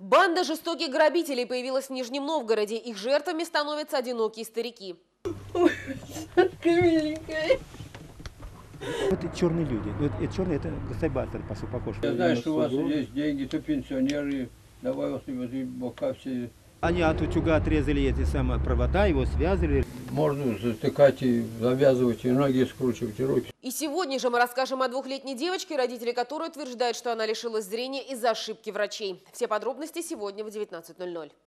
Банда жестоких грабителей появилась в Нижнем Новгороде. Их жертвами становятся одинокие старики. Ой, миленькая. Это черные люди. Вот это черные, это гастарбайтер, похож. Я знаю, что у вас есть деньги, то пенсионеры, давай вас бока все. Они от утюга отрезали эти самые провода, его связывали. Можно затыкать и завязывать, и ноги скручивать, и руки. И сегодня же мы расскажем о двухлетней девочке, родители которой утверждают, что она лишилась зрения из-за ошибки врачей. Все подробности сегодня в 19:00.